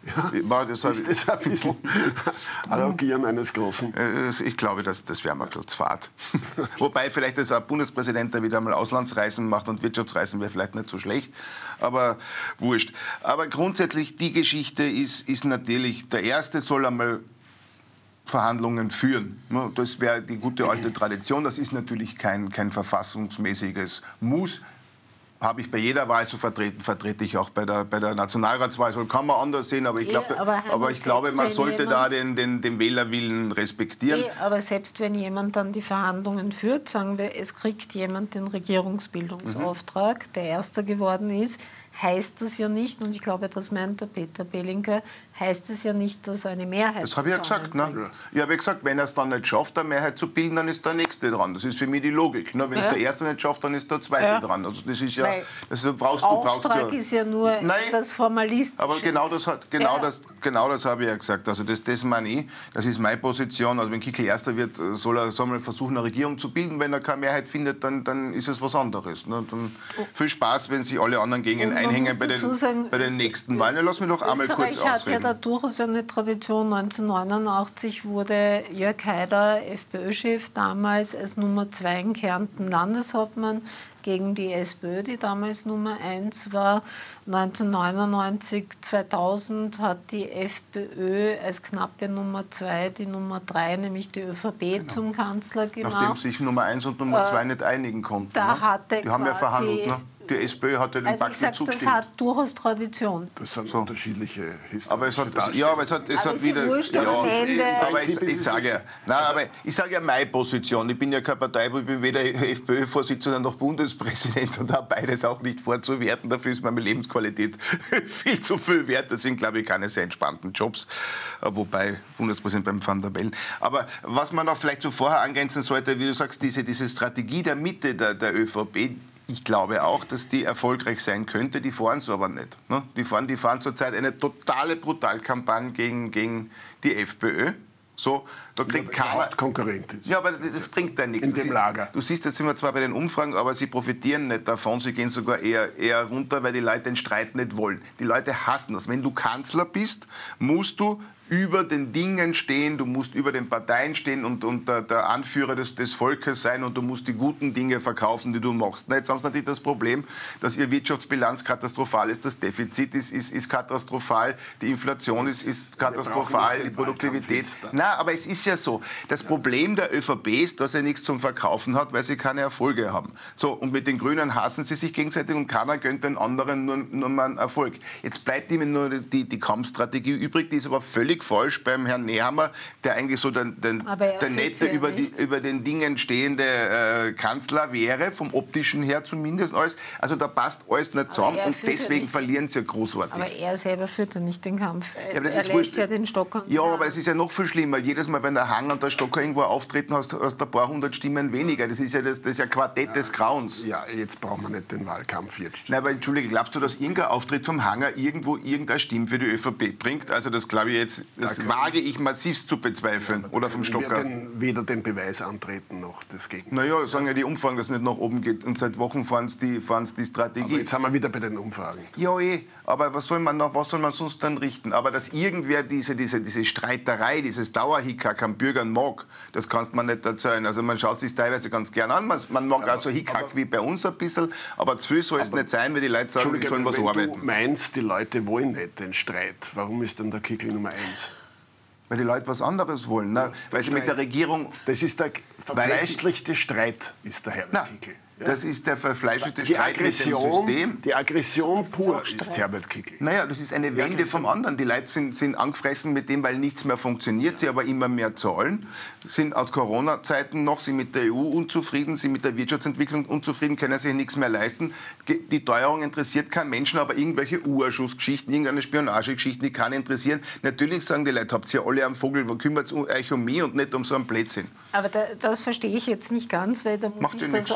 Ja, war das ist das ein bisschen Arrogieren eines Großen? Ich glaube, das, das wäre mal zu fad. Wobei vielleicht als ein Bundespräsident, der wieder mal Auslandsreisen macht und Wirtschaftsreisen, wäre vielleicht nicht so schlecht, aber wurscht. Aber grundsätzlich, die Geschichte ist, ist natürlich, der Erste soll einmal Verhandlungen führen. Das wäre die gute alte Tradition. Das ist natürlich kein, kein verfassungsmäßiges Muss. Habe ich bei jeder Wahl so vertreten, vertrete ich auch bei der, bei der Nationalratswahl. So kann man anders sehen, aber ich, glaub, ja, aber aber ich glaube, man sollte jemand, da den, den, den Wählerwillen respektieren. Nee, aber selbst wenn jemand dann die Verhandlungen führt, sagen wir, es kriegt jemand den Regierungsbildungsauftrag, mhm. der Erster geworden ist, heißt das ja nicht, und ich glaube, das meint der Peter Pelinka, heißt es ja nicht, dass eine Mehrheit Das habe ich ja gesagt. Ne? Ich habe ja gesagt, wenn er es dann nicht schafft, eine Mehrheit zu bilden, dann ist der Nächste dran. Das ist für mich die Logik. Ne? Wenn ja. es der Erste nicht schafft, dann ist der Zweite ja. dran. Also das ist ja, das brauchst du, brauchst Auftrag ja, ist ja nur Nein, etwas Formalistisches. Aber genau das, hat, genau ja. das, genau das habe ich ja gesagt. Also das, das meine ich. Das ist meine Position. Also wenn Kickl Erster wird, soll er, soll er versuchen, eine Regierung zu bilden. Wenn er keine Mehrheit findet, dann, dann ist es was anderes. Ne? Dann viel Spaß, wenn sich alle anderen gegen ihn einhängen bei den, sagen, bei den nächsten Wahlen. Lass mich doch einmal kurz ausreden. Hat ja da durchaus eine Tradition. neunzehnhundertneunundachtzig wurde Jörg Haider, FPÖ-Chef, damals als Nummer zwei in Kärnten Landeshauptmann gegen die SPÖ, die damals Nummer eins war. neunzehnhundertneunundneunzig, zweitausend hat die FPÖ als knappe Nummer zwei die Nummer drei, nämlich die ÖVP, genau. zum Kanzler gemacht. Nachdem sich Nummer eins und Nummer zwei äh, nicht einigen konnten. Da ne? hatte die haben ja verhandelt. Ne? Die SPÖ hat ja den also Pakt nicht zugestimmt. Das hat durchaus Tradition. Das sind so unterschiedliche historische aber es hat, Ja, aber es hat, es aber hat wieder... Wurscht, ja, aber Ende, aber ich, ich sage ja, nein, also, aber ich sage ja meine Position. Ich bin ja keine Partei, ich bin weder FPÖ-Vorsitzender noch Bundespräsident und habe beides auch nicht vorzuwerten. Dafür ist meine Lebensqualität viel zu viel wert. Das sind, glaube ich, keine sehr entspannten Jobs. Wobei Bundespräsident beim Van der Bellen. Aber was man noch vielleicht so vorher angrenzen sollte, wie du sagst, diese, diese Strategie der Mitte der, der ÖVP, ich glaube auch, dass die erfolgreich sein könnte, die fahren es aber nicht. Ne? Die fahren, die fahren zurzeit eine totale Brutalkampagne gegen, gegen die FPÖ. So, da kriegt ja, keiner... Hauptkonkurrent ist. Ja, aber das bringt ja nichts. In dem siehst, Lager. Du siehst, jetzt sind wir zwar bei den Umfragen, aber sie profitieren nicht davon. Sie gehen sogar eher, eher runter, weil die Leute den Streit nicht wollen. Die Leute hassen das. Wenn du Kanzler bist, musst du über den Dingen stehen, du musst über den Parteien stehen und, und der, der Anführer des, des Volkes sein und du musst die guten Dinge verkaufen, die du machst. Jetzt haben sie natürlich das Problem, dass ihre Wirtschaftsbilanz katastrophal ist, das Defizit ist, ist, ist katastrophal, die Inflation ist, ist katastrophal, die Produktivität... Nein, aber es ist ja so. Das Problem der ÖVP ist, dass er nichts zum Verkaufen hat, weil sie keine Erfolge haben. So, und mit den Grünen hassen sie sich gegenseitig und keiner gönnt den anderen nur, nur mal einen Erfolg. Jetzt bleibt ihnen nur die, die Kampfstrategie übrig, die ist aber völlig falsch beim Herrn Nehammer, der eigentlich so der, der, der nette, über, die, über den Dingen stehende äh, Kanzler wäre, vom optischen her zumindest alles. Also da passt alles nicht zusammen und deswegen ja verlieren sie ja großartig. Aber er selber führt ja nicht den Kampf. Ja, aber das er ist lässt wurscht. ja den Stocker. Ja, aber es ist ja noch viel schlimmer. Jedes Mal, wenn der Hang und der Stocker irgendwo auftreten, hast du ein paar hundert Stimmen weniger. Das ist ja das, das ist ja Quartett ja, des Grauens. Ja, jetzt brauchen wir nicht den Wahlkampf jetzt. Nein, aber entschuldige, glaubst du, dass irgendein Auftritt vom Hanger irgendwo irgendeine Stimme für die ÖVP bringt? Also das glaube ich jetzt, das da wage ich massivst zu bezweifeln. Ja, oder vom Stocker. Den, weder den Beweis antreten noch das Gegenteil. Naja, sagen ja die Umfragen, dass es nicht nach oben geht. Und seit Wochen fahren sie die, fahren sie die Strategie. Aber jetzt sind wir wieder bei den Umfragen. Ja, eh. Aber was soll man, noch, was soll man sonst dann richten? Aber dass irgendwer diese, diese, diese Streiterei, dieses Dauerhickhack am Bürgern mag, das kannst man nicht erzählen. Also man schaut sich teilweise ganz gern an. Man, man mag ja, auch so Hickhack wie bei uns ein bisschen. Aber zu viel soll es nicht sein, weil die Leute sagen, die sollen was wenn arbeiten. Du meinst, die Leute wollen nicht den Streit. Warum ist denn der Kickl Nummer eins? Weil die Leute was anderes wollen. Ne? Ja, weil sie mit der Regierung... Das ist der verfleischlichste Streit, ist der Herbert Kickl. Ja? Das ist der verfleischete die Streit Aggression, mit dem System. Die Aggression pur ist, ist Herbert Kickl. Naja, das ist eine Wende vom anderen. Die Leute sind, sind angefressen mit dem, weil nichts mehr funktioniert, ja. sie aber immer mehr zahlen, sind aus Corona-Zeiten noch, sind mit der E U unzufrieden, sind mit der Wirtschaftsentwicklung unzufrieden, können sich nichts mehr leisten. Die Teuerung interessiert keinen Menschen, aber irgendwelche U-Ausschussgeschichten, irgendeine Spionagegeschichten, die keinen interessieren. Natürlich sagen die Leute, habt ihr alle am Vogel, wo kümmert euch um mich und nicht um so einen Blödsinn. Aber da, das verstehe ich jetzt nicht ganz, weil da muss Macht ich ja das nichts. aufgreifen.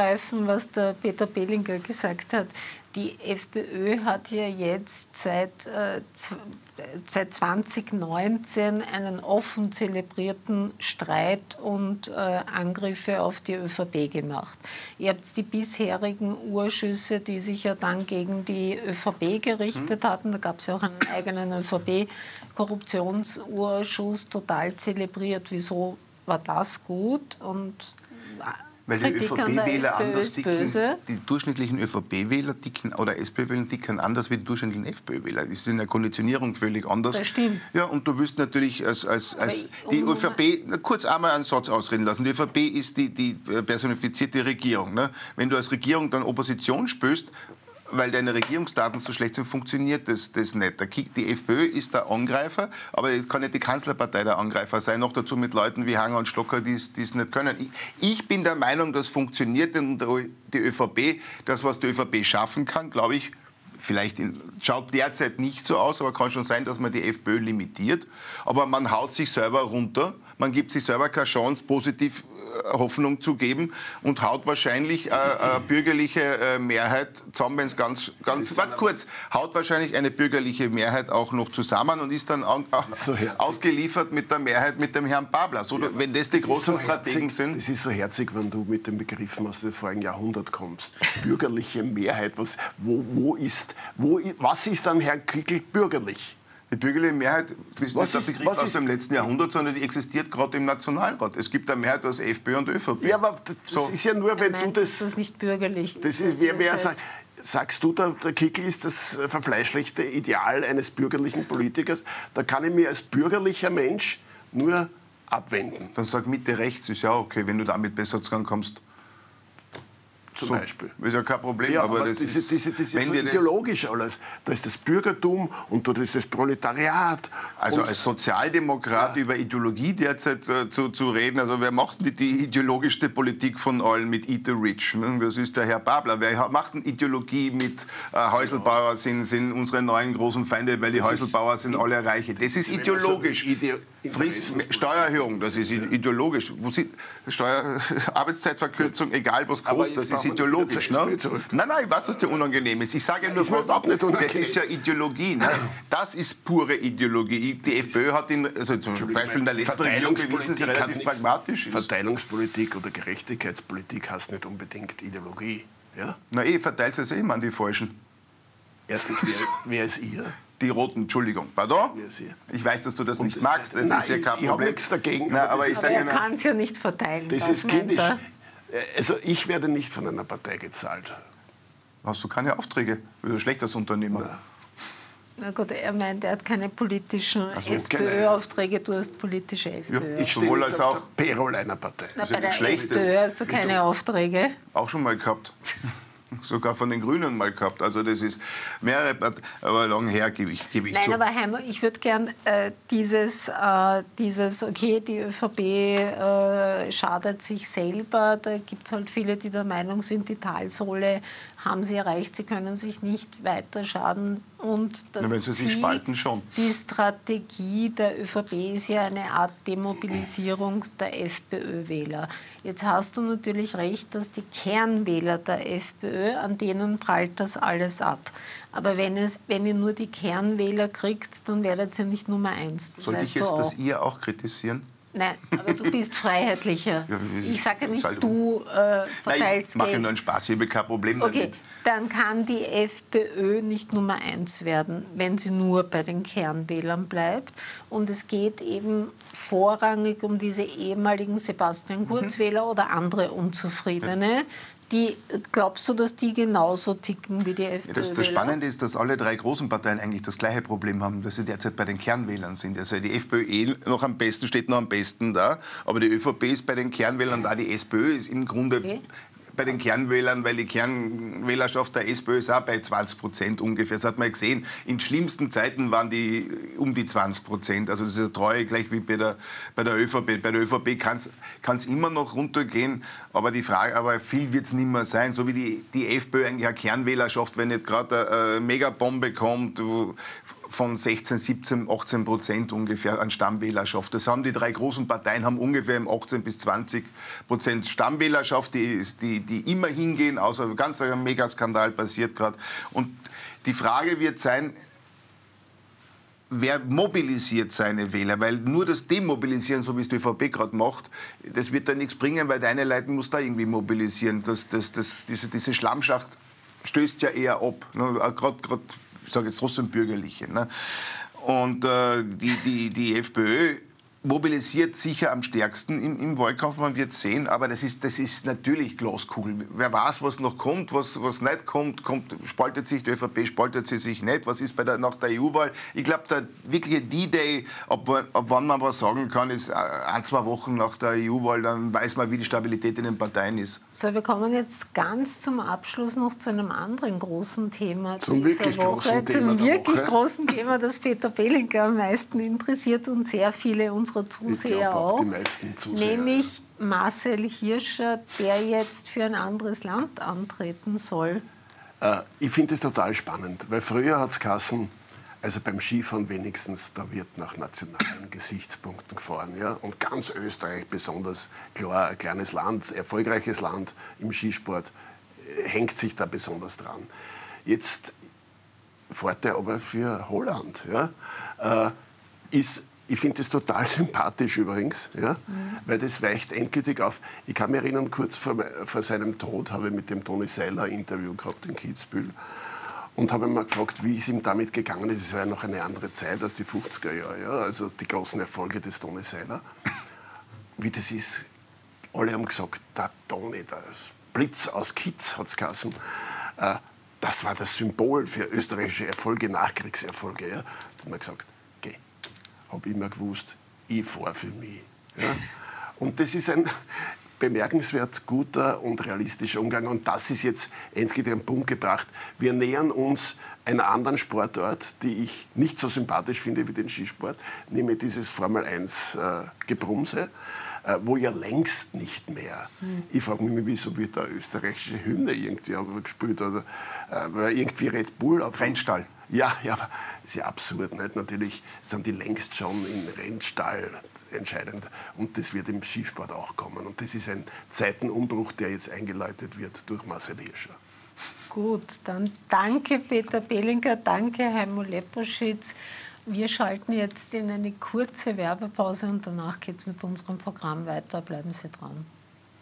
aufgreifen, was der Peter Pehlinger gesagt hat. Die FPÖ hat ja jetzt seit, äh, seit zwanzig neunzehn einen offen zelebrierten Streit und äh, Angriffe auf die ÖVP gemacht. Ihr habt die bisherigen Urschüsse, die sich ja dann gegen die ÖVP gerichtet hatten, da gab es ja auch einen eigenen ÖVP-Korruptionsurschuss, total zelebriert. Wieso war das gut? Und weil die ÖVP-Wähler anders ticken, böse. die durchschnittlichen ÖVP-Wähler ticken oder SPÖ-Wähler ticken anders wie die durchschnittlichen FPÖ-Wähler. Das ist in der Konditionierung völlig anders. Das stimmt. Ja, und du wirst natürlich als, als, als die um ÖVP, na, kurz einmal einen Satz ausreden lassen, die ÖVP ist die, die personifizierte Regierung. Ne? Wenn du als Regierung dann Opposition spürst, weil deine Regierungsdaten so schlecht sind, funktioniert das, das nicht. Die FPÖ ist der Angreifer, aber es kann nicht die Kanzlerpartei der Angreifer sein, noch dazu mit Leuten wie Hanger und Stocker, die es nicht können. Ich, ich bin der Meinung, das funktioniert, denn die ÖVP, das, was die ÖVP schaffen kann, glaube ich, vielleicht in, schaut derzeit nicht so aus, aber kann schon sein, dass man die FPÖ limitiert. Aber man haut sich selber runter, man gibt sich selber keine Chance, positiv Hoffnung zu geben und haut wahrscheinlich eine, eine bürgerliche äh, Mehrheit zusammen, wenn es ganz, ganz, warte kurz, haut wahrscheinlich eine bürgerliche Mehrheit auch noch zusammen und ist dann an, ist so ausgeliefert mit der Mehrheit mit dem Herrn Pablas. Oder ja, wenn das die das großen so Strategen herzig, sind. Das ist so herzig, wenn du mit den Begriffen aus dem vorigen Jahrhundert kommst. Bürgerliche Mehrheit, was, wo, wo ist, wo, was ist am Herrn Kickl bürgerlich? Die bürgerliche Mehrheit, das ist was nicht der Begriff aus dem letzten Jahrhundert, sondern die existiert gerade im Nationalrat. Es gibt eine Mehrheit aus FPÖ und ÖVP. Ja, aber das so. ist ja nur, wenn meint, du das... Das ist nicht bürgerlich. Das ist, wer, wer sagt, sagst du, der, der Kickl ist das verfleischlichte Ideal eines bürgerlichen Politikers? Da kann ich mir als bürgerlicher Mensch nur abwenden. Dann sag Mitte rechts, ist ja okay, wenn du damit besser zusammenkommst. Zum so, Beispiel. Ist ja kein Problem, ja, aber, aber das, das, ist, das, das ist wenn so ideologisch alles. Da ist das Bürgertum und da ist das Proletariat. Also und als Sozialdemokrat ja. über Ideologie derzeit äh, zu, zu reden, also wer macht die, die ideologischste Politik von allen mit Eat the Rich? Ne? Das ist der Herr Babler. Wer macht eine Ideologie mit äh, Häuselbauer sind, sind unsere neuen großen Feinde, weil die das Häuselbauer sind alle Reiche. Das ist ideologisch. Ide Frist, Steuererhöhung, das ist ideologisch. Wo sie, Steuer, Arbeitszeitverkürzung, egal was kostet, das ist ideologisch. Ne? Nein, nein, ich weiß, was dir unangenehm ist. Ich sage nur, was, das ist ja Ideologie. Ne? Das ist pure Ideologie. Die FPÖ hat in, also zum Beispiel in der letzten Regierung bewiesen, sie relativ pragmatisch ist. Verteilungspolitik oder Gerechtigkeitspolitik heißt nicht unbedingt Ideologie. Ja? Na eh, verteilt es immer an die Falschen. Erstens, wer, wer ist ihr? Die Roten, Entschuldigung, pardon? Ich weiß, dass du das und nicht das magst, das nein, ist ja kein ich, Problem. Ich habe nichts dagegen. Nein, aber ich aber er kann es ja nicht verteilen. Das ist kindisch. Also ich werde nicht von einer Partei gezahlt. Hast du keine Aufträge? Du bist ein schlechter Unternehmer. Nein. Na gut, er meint, er hat keine politischen also, SPÖ-Aufträge, du hast politische FPÖ. Ja, ich stehe nicht als auf auch der Payroll einer Partei. Na, bei der SPÖ hast du keine Aufträge. Auch schon mal gehabt. Sogar von den Grünen mal gehabt. Also das ist mehrere Parteien, aber lang her gebe ich, gebe ich Nein, zu. aber Heimer, ich würde gern äh, dieses, äh, dieses, okay, die ÖVP äh, schadet sich selber. Da gibt es halt viele, die der Meinung sind, die Talsohle haben sie erreicht, sie können sich nicht weiter schaden. Und das Na, wenn sie sich Ziel, spalten, schon. Die Strategie der ÖVP ist ja eine Art Demobilisierung der FPÖ-Wähler. Jetzt hast du natürlich recht, dass die Kernwähler der FPÖ, an denen prallt das alles ab. Aber wenn, es, wenn ihr nur die Kernwähler kriegt, dann werdet ihr nicht Nummer eins. Das Sollte ich jetzt das ihr auch kritisieren? Nein, aber du bist Freiheitlicher. Ja, ich sage ja nicht, du äh, verteilst Nein, ich mache Geld. nur einen Spaß, ich habe kein Problem okay, damit. Dann kann die FPÖ nicht Nummer eins werden, wenn sie nur bei den Kernwählern bleibt. Und es geht eben vorrangig um diese ehemaligen Sebastian Kurz-Wähler mhm. oder andere Unzufriedene. Die, glaubst du, dass die genauso ticken wie die FPÖ? Ja, das, das Spannende ist, dass alle drei großen Parteien eigentlich das gleiche Problem haben, dass sie derzeit bei den Kernwählern sind. Also die FPÖ eh noch am besten, steht noch am besten da, aber die ÖVP ist bei den Kernwählern da, die SPÖ ist im Grunde... Okay. Bei den Kernwählern, weil die Kernwählerschaft der SPÖ ist auch bei zwanzig Prozent ungefähr. Das hat man gesehen. In schlimmsten Zeiten waren die um die zwanzig Prozent. Also das ist eine Treue, gleich wie bei der, bei der ÖVP. Bei der ÖVP kann es immer noch runtergehen, aber die Frage, aber viel wird es nicht mehr sein. So wie die, die FPÖ eigentlich eine Kernwählerschaft, wenn nicht gerade eine Megabombe kommt, wo, von sechzehn, siebzehn, achtzehn Prozent ungefähr an Stammwählerschaft. Das haben die drei großen Parteien haben ungefähr achtzehn bis zwanzig Prozent Stammwählerschaft, die, die, die immer hingehen, außer ganz ein Megaskandal passiert gerade. Und die Frage wird sein, wer mobilisiert seine Wähler? Weil nur das Demobilisieren, so wie es die ÖVP gerade macht, das wird da nichts bringen, weil deine Leute muss da irgendwie mobilisieren. Das, das, das, diese, diese Schlammschacht stößt ja eher ab. Ne? Gerade, ich sage jetzt trotzdem Bürgerliche. Ne? Und äh, die, die, die FPÖ mobilisiert sicher am stärksten im, im Wahlkampf, man wird sehen, aber das ist, das ist natürlich Glaskugel. Wer weiß, was noch kommt, was, was nicht kommt, kommt, spaltet sich die ÖVP, spaltet sie sich nicht, was ist bei der, nach der E U-Wahl. Ich glaube, der wirkliche D-Day, ab, ab wann man was sagen kann, ist ein, zwei Wochen nach der E U-Wahl, dann weiß man, wie die Stabilität in den Parteien ist. So, wir kommen jetzt ganz zum Abschluss noch zu einem anderen großen Thema zum dieser wirklich Woche, großen Thema zum wirklich Woche. großen Thema, das Peter Pelinka am meisten interessiert und sehr viele unserer Zuseher auch, auch, die meisten Zuseher, nämlich Marcel Hirscher, der jetzt für ein anderes Land antreten soll. Äh, ich finde es total spannend, weil früher hat es geheißen, also beim Skifahren wenigstens, da wird nach nationalen Gesichtspunkten gefahren. Ja? Und ganz Österreich, besonders klar, ein kleines Land, erfolgreiches Land im Skisport, äh, hängt sich da besonders dran. Jetzt fährt er aber für Holland. Ja? Äh, ist Ich finde das total sympathisch übrigens, ja? Mhm. Weil das weicht endgültig auf. Ich kann mich erinnern, kurz vor, vor seinem Tod habe ich mit dem Toni Seiler ein Interview gehabt in Kitzbühel und habe ihn mal gefragt, wie es ihm damit gegangen ist. Es war ja noch eine andere Zeit als die fünfziger Jahre, ja? Also die großen Erfolge des Toni Seiler. Wie das ist, alle haben gesagt, der Toni, der Blitz aus Kitz, hat es geheißen, äh, das war das Symbol für österreichische Erfolge, Nachkriegserfolge. Ja? Da hat man gesagt, habe ich immer gewusst, ich fahre für mich. Ja? Und das ist ein bemerkenswert guter und realistischer Umgang. Und das ist jetzt endlich den Punkt gebracht. Wir nähern uns einer anderen Sportart, die ich nicht so sympathisch finde wie den Skisport, nämlich dieses Formel eins Gebrumse, äh, wo ja längst nicht mehr. Hm. Ich frage mich, wieso wird da österreichische Hymne irgendwie gespielt oder äh, weil irgendwie Red Bull auf Rennstall. Ja, ja, aber ist ja absurd, nicht? Natürlich sind die längst schon in Rennstall entscheidend und das wird im Skisport auch kommen. Und das ist ein Zeitenumbruch, der jetzt eingeläutet wird durch Marcel Hirscher. Gut, dann danke Peter Pelinka, danke Heimo Leposchitz. Wir schalten jetzt in eine kurze Werbepause und danach geht es mit unserem Programm weiter. Bleiben Sie dran.